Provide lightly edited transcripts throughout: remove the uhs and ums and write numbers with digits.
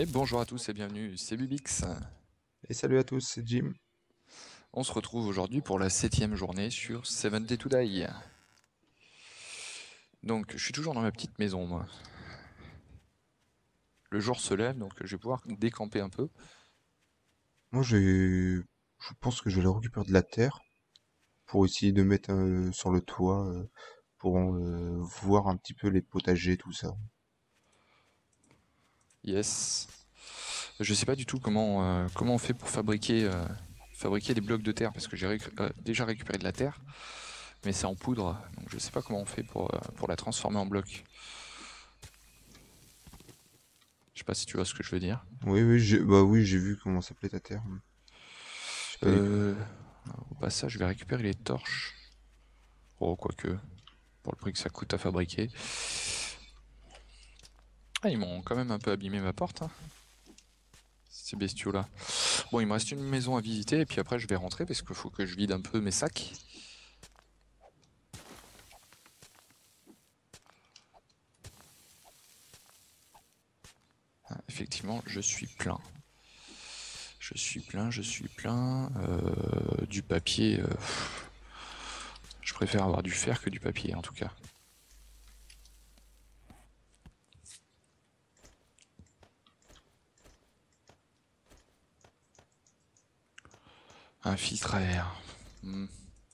Et bonjour à tous et bienvenue, c'est Bubix. Et salut à tous, c'est Jim. On se retrouve aujourd'hui pour la 7e journée sur 7 Day to Die. Donc, je suis toujours dans ma petite maison, moi. Le jour se lève, donc je vais pouvoir décamper un peu. Moi, je pense que je vais aller récupérer de la terre pour essayer de mettre sur le toit pour voir un petit peu les potagers, tout ça. Yes. Je sais pas du tout comment on fait pour fabriquer des blocs de terre, parce que déjà récupéré de la terre, mais c'est en poudre, donc je sais pas comment on fait pour la transformer en bloc. Je sais pas si tu vois ce que je veux dire. Oui, j'ai vu comment s'appelait ta terre. Je sais pas du tout. Euh, Au passage, je vais récupérer les torches. Oh, quoique, pour le prix que ça coûte à fabriquer. Ah, ils m'ont quand même un peu abîmé ma porte, hein, ces bestiaux-là. Bon, il me reste une maison à visiter, et puis après je vais rentrer, parce qu'il faut que je vide un peu mes sacs. Ah, effectivement, je suis plein. Je suis plein. Du papier, je préfère avoir du fer que du papier, en tout cas. Un filtre à air. Hmm.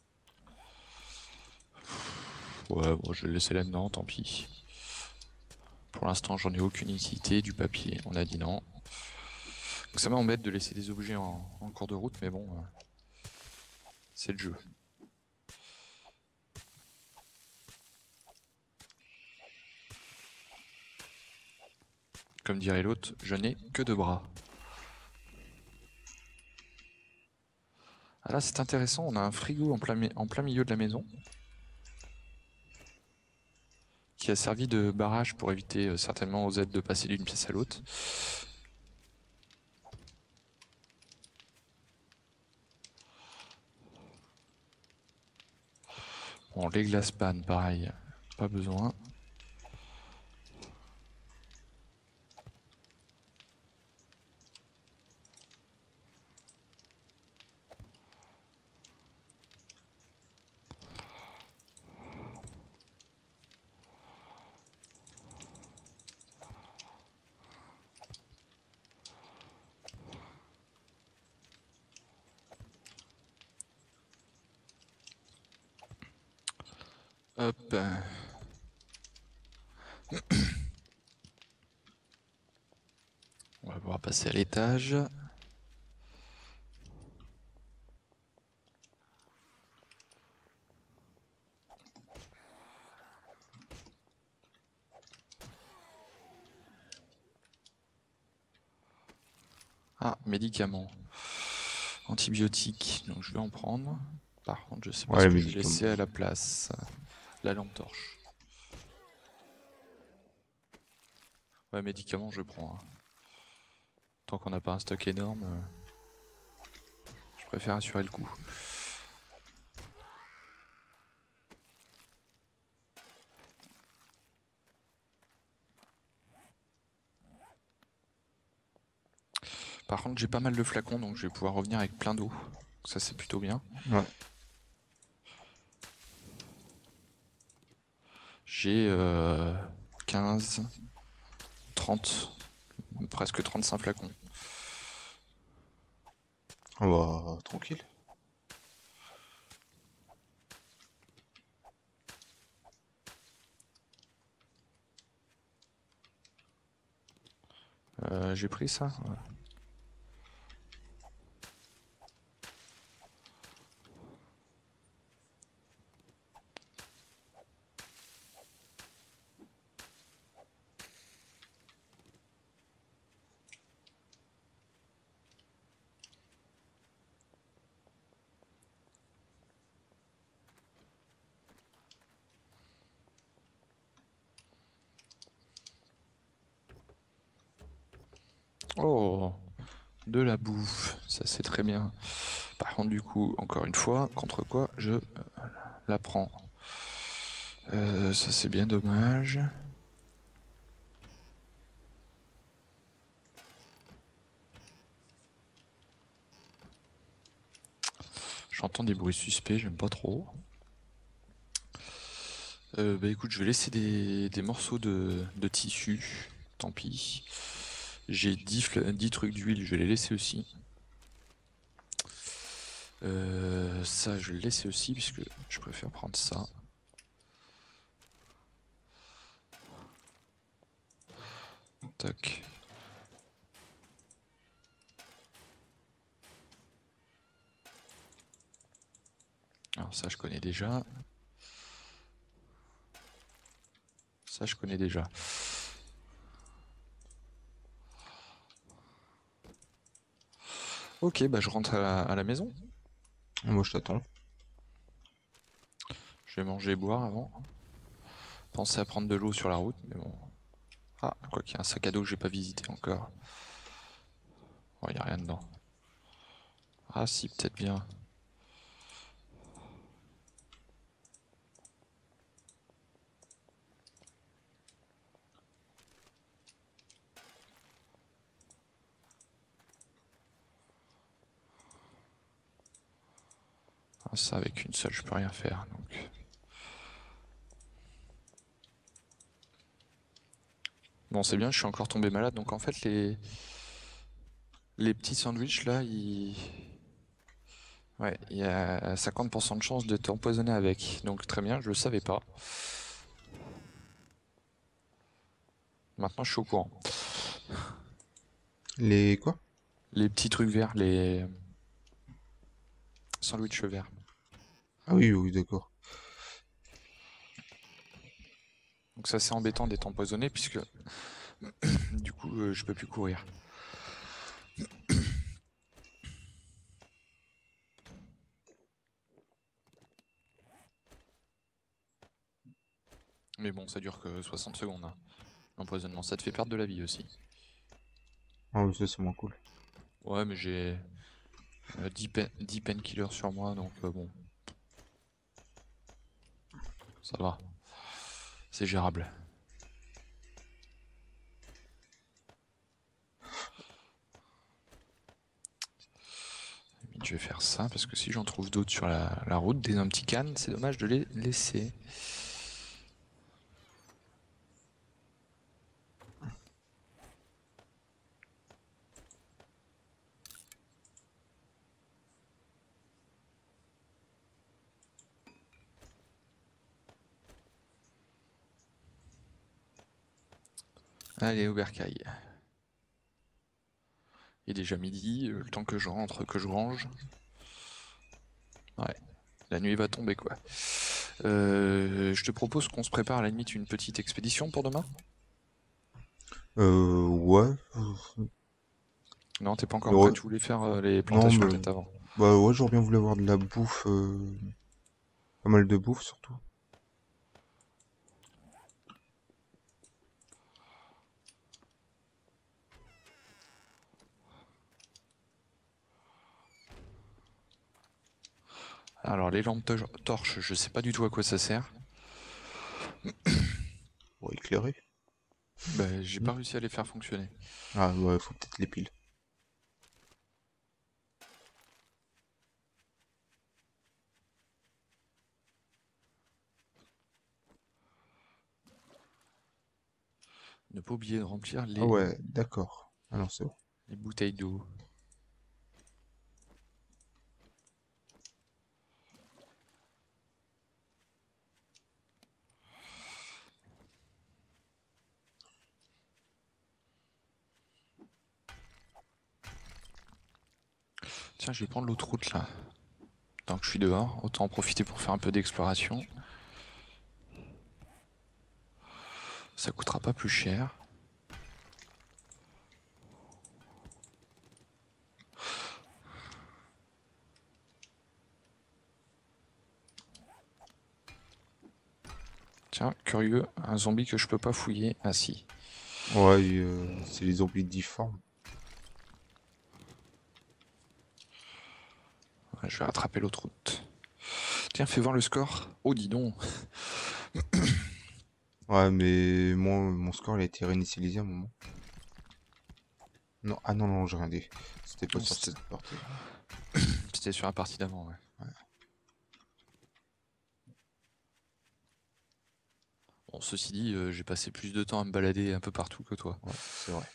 Ouais, bon, je vais le laisser là-dedans, tant pis. Pour l'instant, j'en ai aucune utilité. Du papier, on a dit non. Donc ça m'embête de laisser des objets en cours de route, mais bon, c'est le jeu. Comme dirait l'autre, je n'ai que deux bras. Ah là, c'est intéressant, on a un frigo en plein milieu de la maison qui a servi de barrage pour éviter certainement aux aides de passer d'une pièce à l'autre. Bon, les glaces pannes, pareil, pas besoin. Hop. On va pouvoir passer à l'étage. Ah, médicaments. Antibiotiques, donc je vais en prendre. Par contre, je sais pas Ouais, ce les que je vais médicaments. laisser à la place. La lampe torche. Ouais, médicaments, je prends, hein. Tant qu'on n'a pas un stock énorme, je préfère assurer le coup. Par contre, j'ai pas mal de flacons, donc je vais pouvoir revenir avec plein d'eau. Ça, c'est plutôt bien. Ouais. J'ai 15, 30, presque 35 flacons. On va tranquille. J'ai pris ça. Ouais. Oh, de la bouffe, ça c'est très bien. Par contre, du coup, encore une fois, contre quoi je la prends. Ça c'est bien dommage. J'entends des bruits suspects, j'aime pas trop. Bah écoute, je vais laisser des morceaux de tissu. Tant pis. J'ai 10 trucs d'huile, je vais les laisser aussi. Ça, je vais le laisser aussi, puisque je préfère prendre ça. Tac. Alors ça, je connais déjà. Ça, je connais déjà. Ok, bah je rentre à la maison. Moi, je t'attends. Je vais manger et boire avant. Penser à prendre de l'eau sur la route, mais bon. Ah, quoi qu'il y a un sac à dos que j'ai pas visité encore. Oh, y a rien dedans. Ah si, peut-être bien. Ah, ça, avec une seule, je peux rien faire, donc. Bon, c'est bien, je suis encore tombé malade, donc en fait, les petits sandwichs, là, ouais, il y a 50% de chance de t'empoisonner avec. Donc très bien, je le savais pas. Maintenant, je suis au courant. Les quoi? Les petits trucs verts, les sandwichs verts. Ah oui, oui, d'accord. Donc ça, c'est embêtant d'être empoisonné, puisque du coup, je peux plus courir. Mais bon, ça dure que 60 secondes, hein. L'empoisonnement, ça te fait perdre de la vie aussi. Ah oui, ça, c'est moins cool. Ouais, mais j'ai 10 painkillers sur moi, donc bon, ça va. C'est gérable. Je vais faire ça, parce que si j'en trouve d'autres sur la route, des un petit canne, c'est dommage de les laisser. Allez, au bercail. Il est déjà midi, le temps que je rentre, que je range. Ouais, la nuit va tomber, quoi. Je te propose qu'on se prépare à la limite une petite expédition pour demain? Ouais. Non, t'es pas Mais encore prêt, ouais. tu voulais faire les Non, plantations peut-être avant. bah ouais, j'aurais bien voulu avoir de la bouffe, pas mal de bouffe surtout. Alors, les lampes torches, je sais pas du tout à quoi ça sert. Pour éclairer. Bah, j'ai Hmm. pas réussi à les faire fonctionner. Ah ouais, faut peut-être les piles. Ne pas oublier de remplir Ah ouais, d'accord. Ah non, c'est bon. les bouteilles d'eau. Tiens, je vais prendre l'autre route là. Tant que je suis dehors, autant en profiter pour faire un peu d'exploration. Ça coûtera pas plus cher. Tiens, curieux, un zombie que je peux pas fouiller. Ah si. Ouais, c'est les zombies difformes. Ouais, je vais rattraper l'autre route. Tiens, fais voir le score. Oh, dis donc. Ouais, mais moi, mon score, il a été réinitialisé à un moment. Non, ah non, non, j'ai rien dit. C'était pas Non, sur cette partie. c'était sur la partie d'avant, ouais. Ouais. Bon, ceci dit, j'ai passé plus de temps à me balader un peu partout que toi. Ouais, c'est vrai.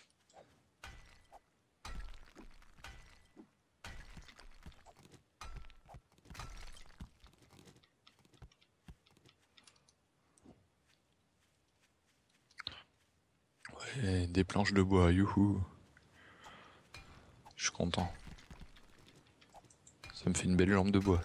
Et des planches de bois, youhou. Je suis content. Ça me fait une belle jambe de bois.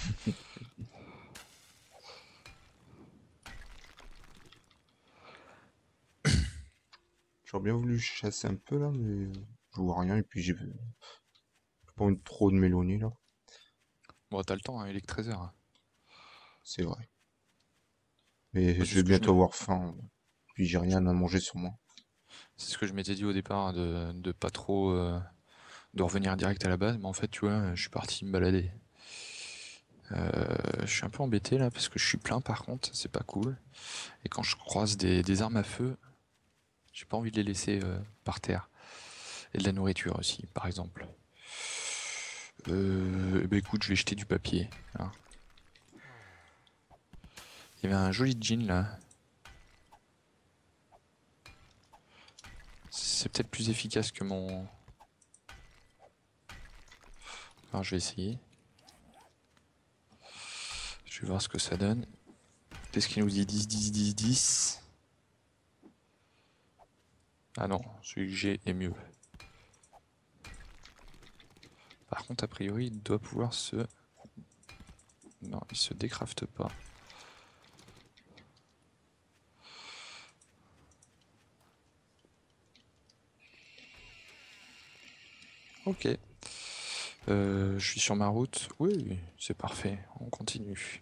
J'aurais bien voulu chasser un peu là, mais je vois rien et puis j'ai pas envie de trop de m'éloigner là. Bon, t'as le temps, hein, il est que 13h. Hein. C'est vrai. Mais Moi, c'est je vais ce que je bientôt me... avoir faim, puis j'ai rien à manger sur moi. C'est ce que je m'étais dit au départ, hein, de pas trop... de revenir direct à la base, mais en fait, tu vois, je suis parti me balader. Je suis un peu embêté là, parce que je suis plein par contre, c'est pas cool. Et quand je croise des armes à feu, j'ai pas envie de les laisser par terre. Et de la nourriture aussi, par exemple. Bah écoute, je vais jeter du papier. Hein. Il y avait un joli jean là. C'est peut-être plus efficace que mon... Alors je vais essayer. Je vais voir ce que ça donne. Qu'est-ce qu'il nous dit? 10, 10, 10, 10. Ah non, celui que j'ai est mieux. Par contre, a priori, il doit pouvoir se... Non, il se décrafte pas. Ok. Je suis sur ma route. Oui, c'est parfait. On continue.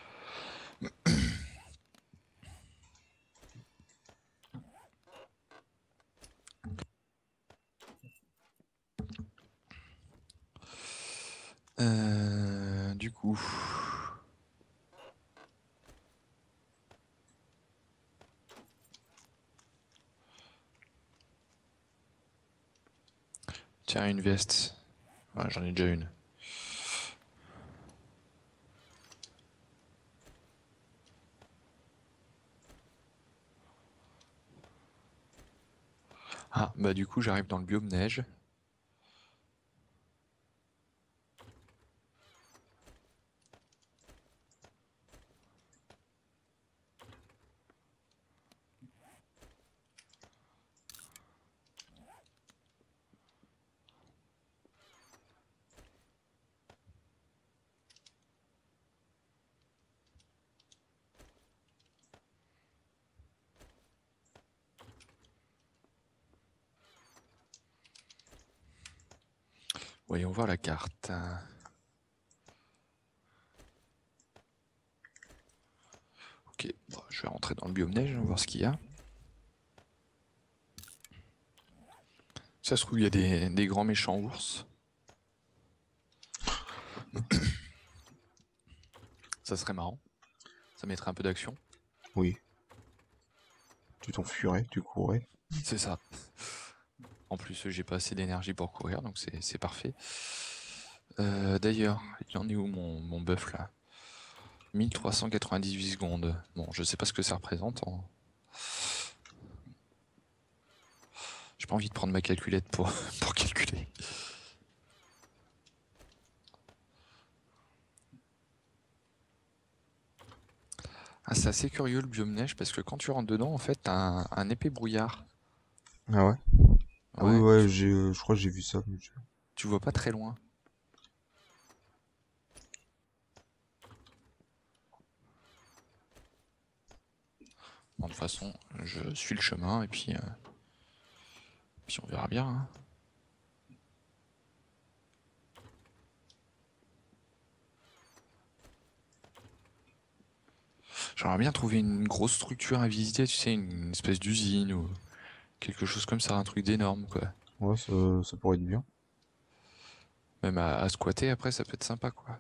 Du coup... Tiens, une veste. Ouais, j'en ai déjà une. Ah, bah du coup, j'arrive dans le biome neige. Voyons voir la carte. Ok, bon, je vais rentrer dans le biome neige, on va voir ce qu'il y a. Ça se trouve, il y a des grands méchants ours. Ça serait marrant. Ça mettrait un peu d'action. Oui. Tu t'enfuirais, tu courrais. C'est ça. En plus, j'ai pas assez d'énergie pour courir, donc c'est parfait. D'ailleurs, il en est où mon buff là? 1398 secondes. Bon, je sais pas ce que ça représente. J'ai pas envie de prendre ma calculette pour, pour calculer. Ah, c'est assez curieux le biome neige parce que quand tu rentres dedans, en fait, t'as un épais brouillard. Ah ouais? Ah oui, Ouais, ouais, je crois que j'ai vu ça. tu vois pas très loin. Bon, de toute façon, je suis le chemin et puis on verra bien. Hein. J'aimerais bien trouver une grosse structure à visiter, tu sais, une espèce d'usine ou quelque chose comme ça, un truc d'énorme, quoi. Ouais, ça pourrait être bien. Même à squatter après, ça peut être sympa, quoi.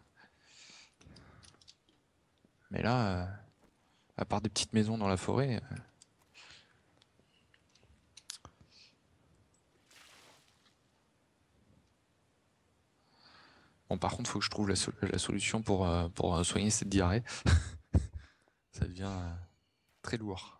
Mais là, à part des petites maisons dans la forêt. Bon, par contre, faut que je trouve la solution pour soigner cette diarrhée. Ça devient très lourd.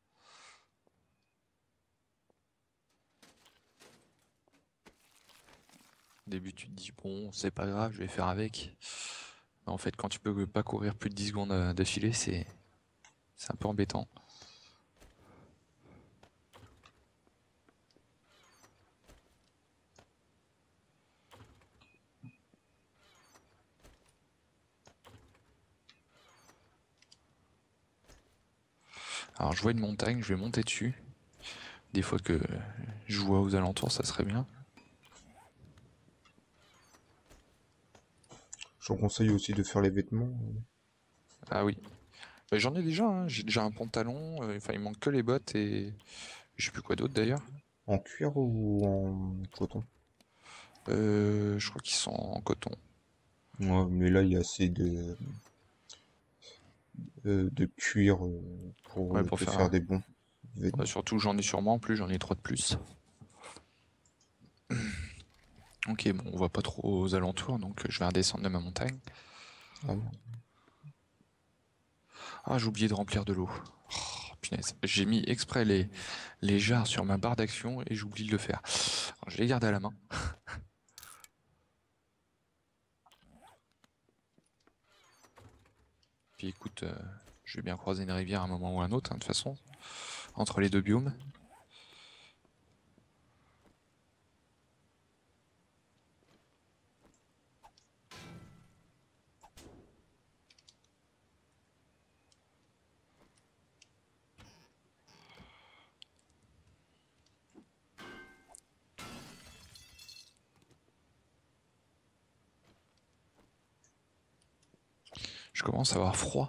Au début, tu te dis, bon, c'est pas grave, je vais faire avec. Mais en fait, quand tu peux pas courir plus de 10 secondes d'affilée, c'est un peu embêtant. Alors, je vois une montagne, je vais monter dessus. Des fois que je vois aux alentours, ça serait bien. Je vous conseille aussi de faire les vêtements Ah oui. Bah, j'en ai déjà, hein. J'ai déjà un pantalon, enfin il manque que les bottes et je sais plus quoi d'autre d'ailleurs. en cuir ou en coton. Je crois qu'ils sont en coton. Ouais, mais là, il y a assez de cuir pour Ouais, pour te faire faire un... des bons Ouais, vêtements. surtout j'en ai sûrement en plus, j'en ai 3 de plus. Ok, bon, on voit pas trop aux alentours, donc je vais redescendre de ma montagne. Ah merde. Ah, j'ai oublié de remplir de l'eau. Oh, punaise. J'ai mis exprès les jarres sur ma barre d'action et j'oublie de le faire. Alors, je les garde à la main. Puis écoute, je vais bien croiser une rivière à un moment ou à un autre, hein, de toute façon, entre les deux biomes. Je commence à avoir froid.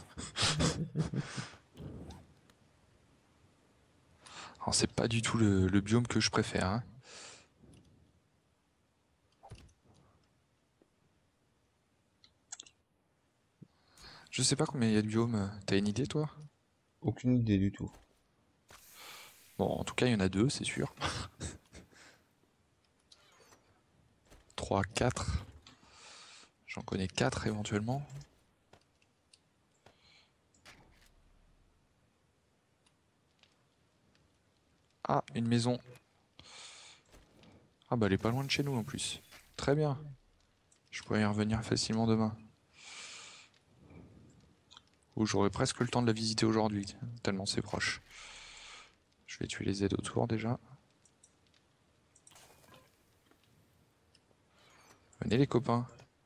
Alors c'est pas du tout le biome que je préfère, hein. Je sais pas combien il y a de biomes. T'as une idée, toi? Aucune idée du tout. Bon, en tout cas, il y en a deux, c'est sûr. 3, 4. J'en connais 4 éventuellement. Ah, une maison. Ah bah elle est pas loin de chez nous en plus. Très bien. Je pourrais y revenir facilement demain. Ou j'aurais presque le temps de la visiter aujourd'hui, tellement c'est proche. Je vais tuer les aides autour déjà. Venez les copains.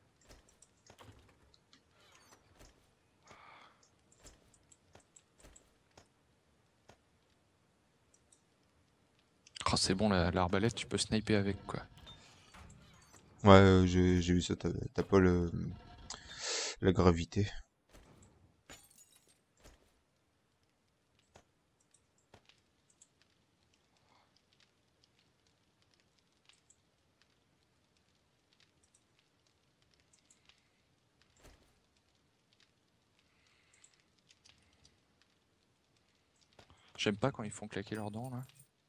Oh c'est bon, l'arbalète, tu peux sniper avec quoi. Ouais, j'ai vu ça, t'as pas la gravité. J'aime pas quand ils font claquer leurs dents là.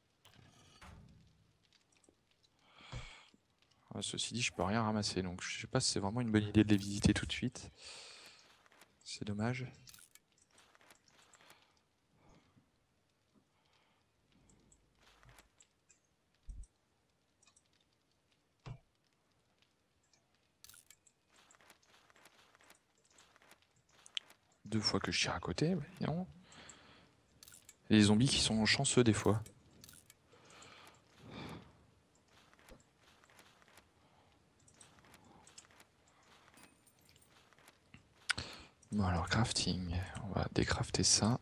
Ceci dit, je peux rien ramasser, donc je sais pas si c'est vraiment une bonne idée de les visiter tout de suite. C'est dommage. Deux fois que je tire à côté, bah, non. Les zombies qui sont chanceux des fois. Bon alors crafting, on va décrafter ça.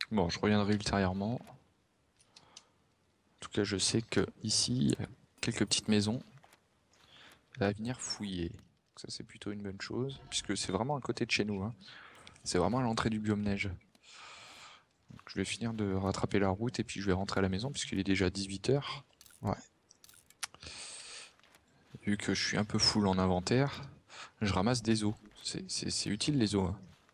Bon, je reviendrai ultérieurement. En tout cas, je sais que ici, il y a quelques petites maisons à venir fouiller. Ça, c'est plutôt une bonne chose, puisque c'est vraiment à côté de chez nous, hein. C'est vraiment à l'entrée du biome neige. Donc, je vais finir de rattraper la route et puis je vais rentrer à la maison, puisqu'il est déjà 18 h. Ouais. Vu que je suis un peu full en inventaire, je ramasse des os. C'est utile les os, hein.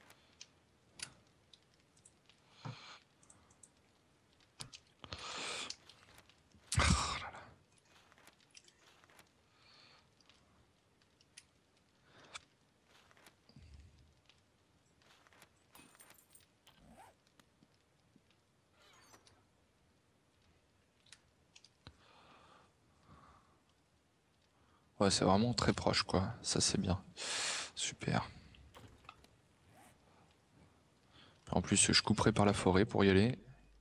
Ouais, c'est vraiment très proche, quoi. Ça, c'est bien. Super. En plus, je couperai par la forêt pour y aller.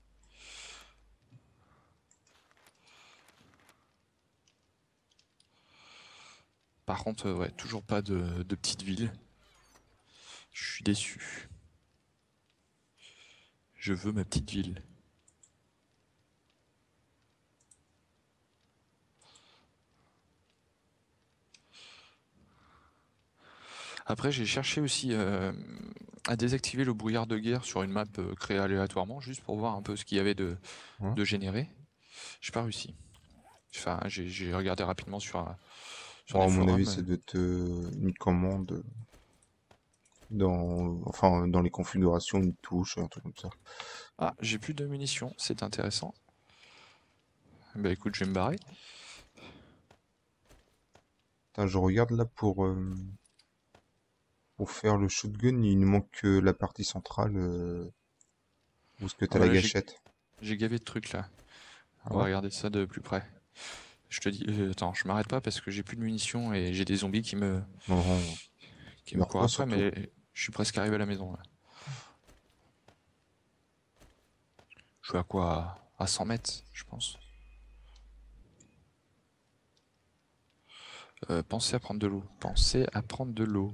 Par contre, ouais, toujours pas de petite ville. Je suis déçu. Je veux ma petite ville. Après, j'ai cherché aussi à désactiver le brouillard de guerre sur une map créée aléatoirement, juste pour voir un peu ce qu'il y avait Ouais. de généré. J'ai pas réussi. Enfin, j'ai regardé rapidement sur Bon, des à mon avis, forums. ça doit être une commande enfin, dans les configurations, une touche, un truc comme ça. Ah, j'ai plus de munitions, c'est intéressant. Bah écoute, je vais me barrer. Putain, je regarde là pour faire le shotgun, il nous manque que la partie centrale où est-ce que Ah t'as bah la là, gâchette. j'ai gavé de trucs là. Ah On va ouais? regarder ça de plus près. Je te dis, attends, je m'arrête pas parce que j'ai plus de munitions et j'ai des zombies Non, qui me courent meurs-toi après, surtout. mais je suis presque arrivé à la maison là. Je suis à quoi? À 100 mètres, je pense. Pensez à prendre de l'eau. Pensez à prendre de l'eau.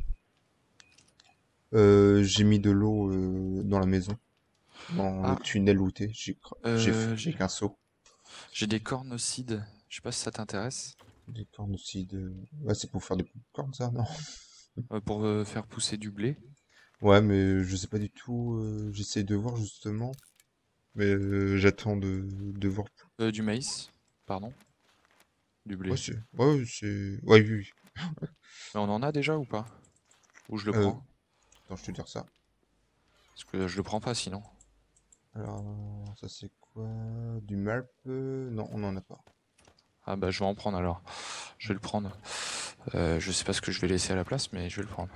J'ai mis de l'eau dans la maison, dans le Ah, tunnel où t'es. J'ai fait euh, avec un seau. j'ai des cornocides. Je sais pas si ça t'intéresse. Des cornes aussi de... Ouais, c'est pour faire des cornes ça, non? Pour faire pousser du blé. Ouais, mais je sais pas du tout. J'essaie de voir justement, mais j'attends de voir. Du maïs, pardon. Du Ouais, blé. Ouais, oui, oui. Mais on en a déjà ou pas? Ou je le Euh, prends? attends, je te dire ça. Parce que je le prends pas sinon. Alors, ça c'est quoi? Du marp? Non, on en a pas. Ah bah je vais en prendre alors. Je vais le prendre. Je sais pas ce que je vais laisser à la place, mais je vais le prendre.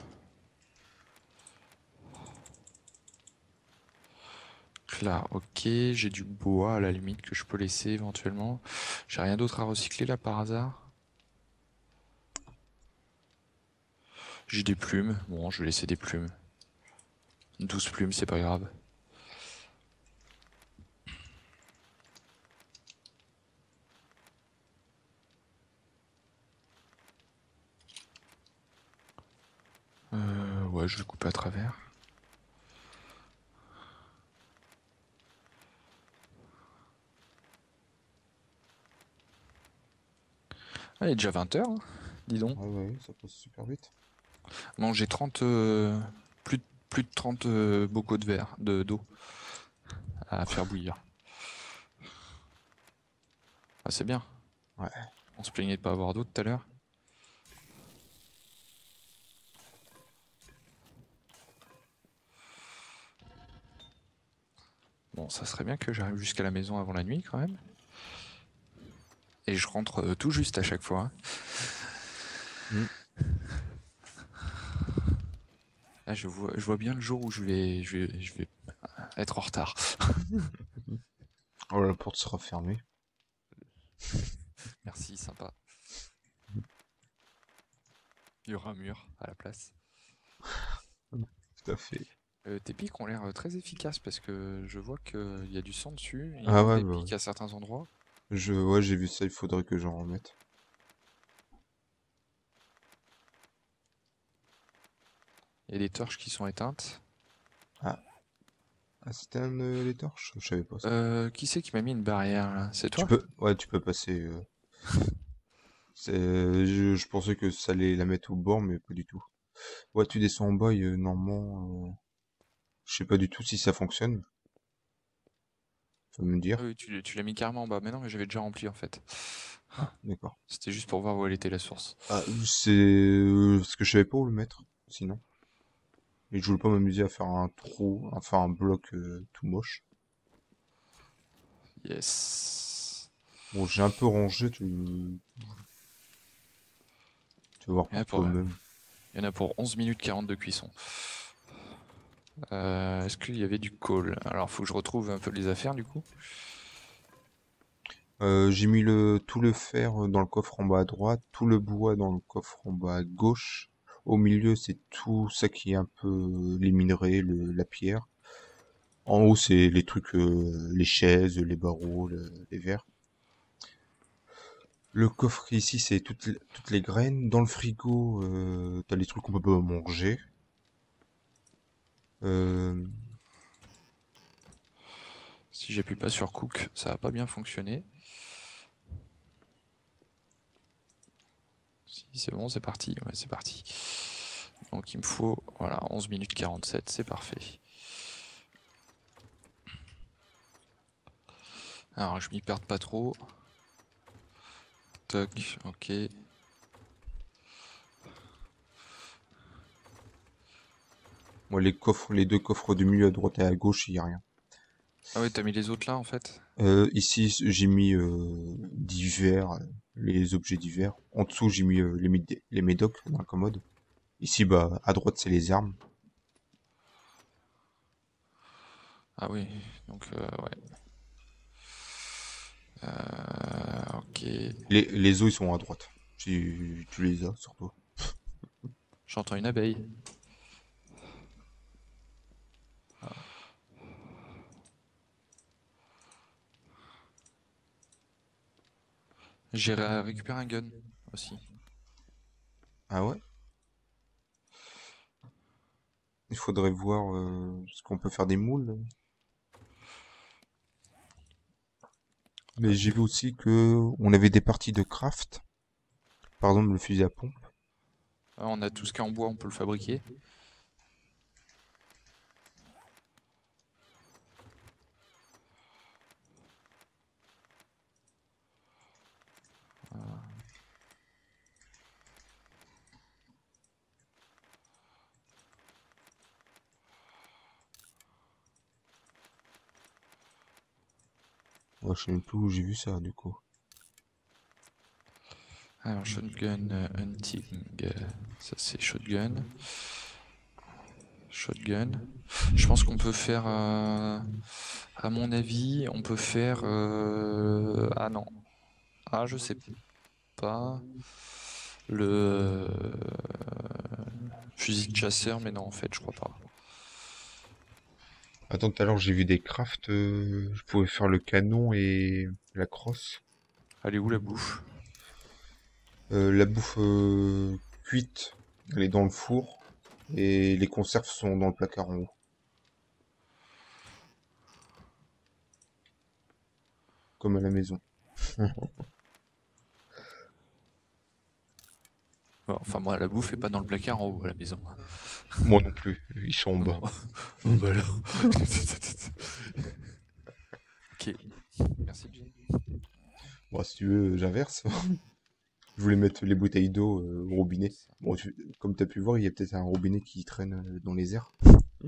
Là, ok, j'ai du bois à la limite que je peux laisser éventuellement. J'ai rien d'autre à recycler là par hasard. J'ai des plumes. Bon, je vais laisser des plumes. 12 plumes, c'est pas grave. Ouais, je vais couper à travers. Ah, il est déjà 20 h, hein. Dis donc. Ah ouais, ça passe super vite. Bon, j'ai 30, plus, plus de 30 bocaux de verre, d'eau à faire bouillir. Ah, c'est bien. Ouais. On se plaignait de pas avoir d'eau tout à l'heure. Bon, ça serait bien que j'arrive jusqu'à la maison avant la nuit quand même. Et je rentre tout juste à chaque fois, hein. Hmm. Là, je vois bien le jour où je vais être en retard. Oh, la porte sera fermée. Merci, sympa. Il y aura un mur à la place. Tout à fait. Tes pics ont l'air très efficaces parce que je vois qu'il y a du sang dessus. Il Ah manque ouais, des bah ouais. pics à certains endroits. Ouais, j'ai vu ça, il faudrait que j'en remette. Il y a des torches qui sont éteintes. Ah, Ah, c'était un les torches? Je savais pas ça. Qui c'est qui m'a mis une barrière là? C'est toi? Ouais, tu peux passer. Je pensais que ça allait la mettre au bord, mais pas du tout. Ouais, tu descends en bas, normalement, je sais pas du tout si ça fonctionne. Faut me Ah dire. oui, tu l'as mis carrément en bas. Mais non, mais j'avais déjà rempli en fait. Ah, d'accord. C'était juste pour voir où elle était la source. Ah, c'est parce que je savais pas où le mettre, sinon. Et je voulais pas m'amuser à faire un trou, enfin un bloc tout moche. Yes. Bon, j'ai un peu rangé, tu vas voir Il y en a par pour, toi-même. il y en a pour 11 minutes 40 de cuisson. Est-ce qu'il y avait du coal? Alors, faut que je retrouve un peu les affaires du coup. J'ai mis tout le fer dans le coffre en bas à droite, tout le bois dans le coffre en bas à gauche. Au milieu, c'est tout ça qui est un peu les minerais, la pierre. En haut, c'est les trucs, les chaises, les barreaux, les verres. Le coffre ici, c'est toutes les graines. Dans le frigo, t'as les trucs qu'on peut pas manger. Euh, Si j'appuie pas sur cook, ça va pas bien fonctionner. Si c'est bon, c'est parti. Ouais, c'est parti. Donc il me faut, voilà, 11 minutes 47, c'est parfait. Alors je m'y perds pas trop. Toc, ok. Moi, les deux coffres du milieu à droite et à gauche, il y a rien. Ah ouais, t'as mis les autres là en fait? Ici, j'ai mis divers, les objets divers. En dessous, j'ai mis les médocs dans la commode. Ici, bah, à droite, c'est les armes. Ah oui, donc ouais. Ok. Les os, ils sont à droite. Si tu les as, surtout. J'entends une abeille. J'ai récupéré un gun aussi. Ah ouais? Il faudrait voir ce qu'on peut faire des moules. Mais Hop. j'ai vu aussi que on avait des parties de craft. Par exemple, le fusil à pompe. Ah, on a tout ce qui est en bois, on peut le fabriquer. Ouais, je sais même plus où j'ai vu ça, du coup. Alors, shotgun hunting, ça c'est shotgun. Shotgun. Je pense qu'on peut faire, à mon avis, on peut faire. Ah non. Ah, je sais pas. Le fusil de chasseur, mais non, en fait, je crois pas. Attends, tout à l'heure, j'ai vu des crafts. Je pouvais faire le canon et la crosse. Elle est où la bouffe? La bouffe cuite, elle est dans le four. Et les conserves sont dans le placard en haut. Comme à la maison. Bon, enfin, moi, la bouffe est pas dans le placard en haut à la maison. Moi non plus, ils sont en bas. Bon, bon bah alors. Ok, merci Jay. Bon, si tu veux, j'inverse. Je voulais mettre les bouteilles d'eau au robinet. Ça. Bon, comme tu as pu voir, il y a peut-être un robinet qui traîne dans les airs.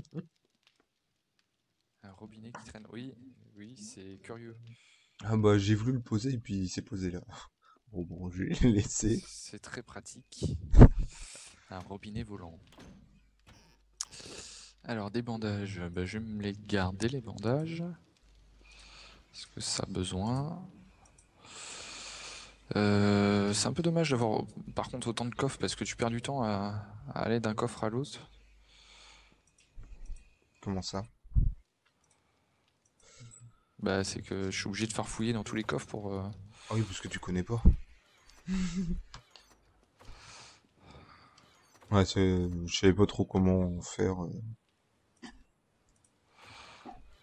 Un robinet qui traîne. Oui, oui, c'est curieux. Ah bah, j'ai voulu le poser et puis il s'est posé là. Bon, je vais le laisser. C'est très pratique. Un robinet volant. Alors, des bandages, bah, je vais me les garder, les bandages. Est-ce que ça a besoin? C'est un peu dommage d'avoir, par contre, autant de coffres parce que tu perds du temps à aller d'un coffre à l'autre. Comment ça? Bah, c'est que je suis obligé de farfouiller dans tous les coffres pour. Ah oui, parce que tu connais pas. Ouais, je savais pas trop comment faire.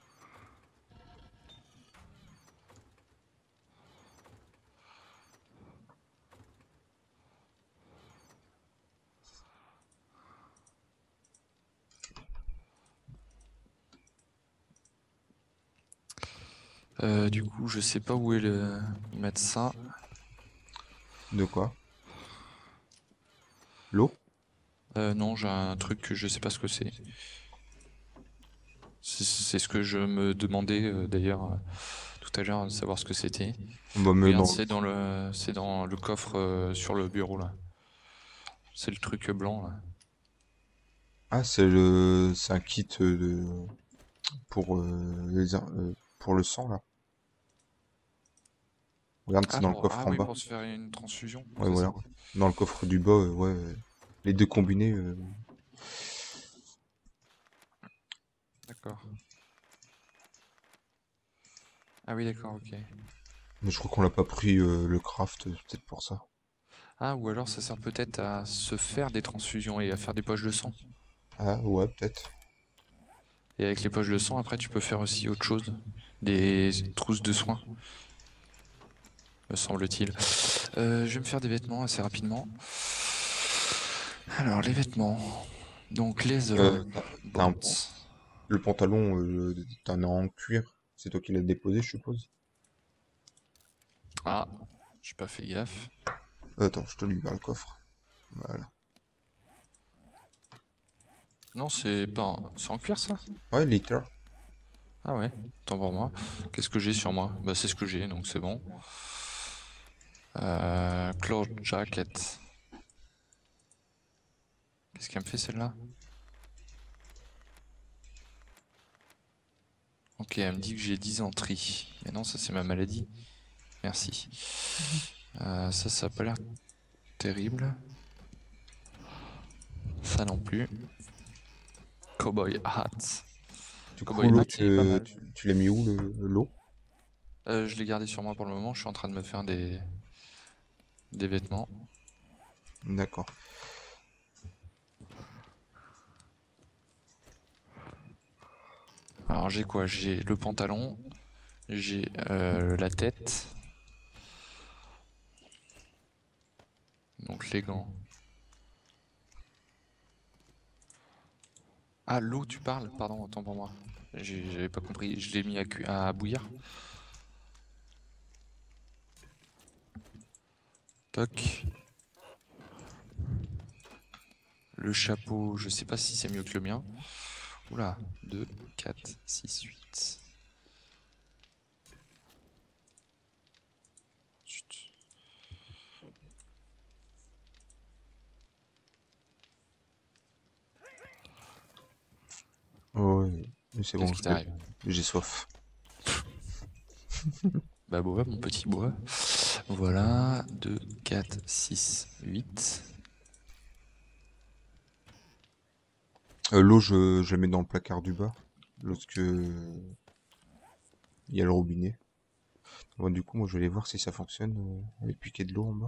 Du coup, je sais pas où est le mettre ça. De quoi? L'eau? Non, j'ai un truc que je sais pas ce que c'est. C'est ce que je me demandais d'ailleurs tout à l'heure, de savoir ce que c'était. On va mettre Regarde, dans... c'est dans le coffre sur le bureau là. C'est le truc blanc là. Ah, c'est un kit pour, pour le sang, là. Regarde, c'est Ah dans le pour coffre ah en oui bas. pour se faire une transfusion, Ouais, c'est voilà. ça? Dans le coffre du bas, ouais. Les deux combinés, D'accord. Ah oui d'accord, ok. mais je crois qu'on l'a pas pris le craft, peut-être pour ça. Ah ou alors ça sert peut-être à se faire des transfusions et à faire des poches de sang. Ah, ouais, peut-être. Et avec les poches de sang, après tu peux faire aussi autre chose. Des trousses de soins, me semble-t-il. Je vais me faire des vêtements assez rapidement. Alors les vêtements. Donc leather T'as un... bonds. Le pantalon, t'en as en cuir. C'est toi qui l'as déposé, je suppose. Ah, j'ai pas fait gaffe. Attends, je te libère le coffre. Voilà. Non, c'est en cuir ça? Ouais, liter. Ah ouais, tant pour moi. Qu'est-ce que j'ai sur moi? Bah c'est ce que j'ai, donc c'est bon. Cloth jacket. Qu'est-ce qu'elle me fait celle-là? Ok, elle me dit que j'ai dysenterie. Mais non, ça c'est ma maladie. Merci. Ça a pas l'air terrible. Ça non plus. Cowboy hat. Du coup, Cowboy l'eau, hat, il est pas mal. tu l'as mis où, l'eau? Je l'ai gardé sur moi pour le moment. Je suis en train de me faire des vêtements. D'accord. Alors j'ai quoi? J'ai le pantalon, j'ai la tête, donc les gants. Ah, l'eau, tu parles? Pardon, autant pour moi. J'avais pas compris. Je l'ai mis à bouillir. Toc. Le chapeau, je sais pas si c'est mieux que le mien. Oula, 2, 4, 6, 8. Chut. Ouais, mais c'est bon, Qu'est-ce qui t'arrive? j'ai soif. Bah bois, mon petit bois. Voilà, 2, 4, 6, 8. L'eau, je la mets dans le placard du bas, lorsque il y a le robinet. Bon, du coup, moi, je vais aller voir si ça fonctionne, avec piquer de l'eau en bas.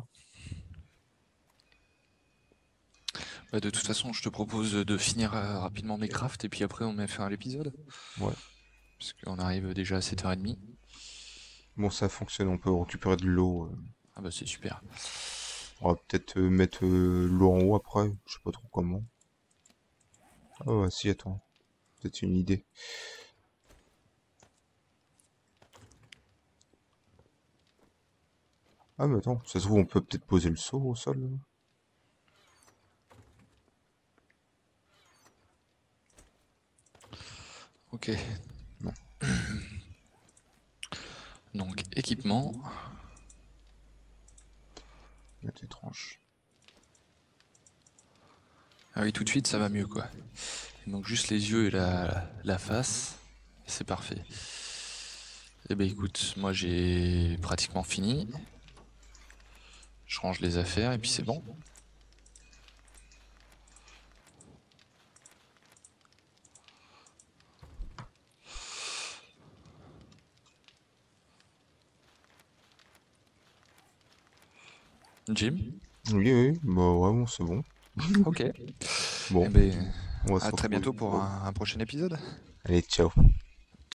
Bah de toute façon, je te propose de finir rapidement mes crafts et puis après on met fin à l'épisode. Ouais. Parce qu'on arrive déjà à 7h30. Bon, ça fonctionne, on peut récupérer de l'eau. Ah bah c'est super. On va peut-être mettre l'eau en haut après, je sais pas trop comment. Ah ouais, si, attends, peut-être une idée. Ah mais attends, ça se trouve on peut peut-être poser le seau au sol. Ok, Non, donc équipement. c'est étrange. Ah oui, tout de suite ça va mieux quoi. Donc juste les yeux et la face, et c'est parfait. Eh ben écoute, moi j'ai pratiquement fini. Je range les affaires et puis c'est bon. Jim? Oui, oui, bah ouais, bon, c'est bon. Ok. Bon, Eh ben on va se à très retrouver. bientôt pour un prochain épisode. Allez, ciao.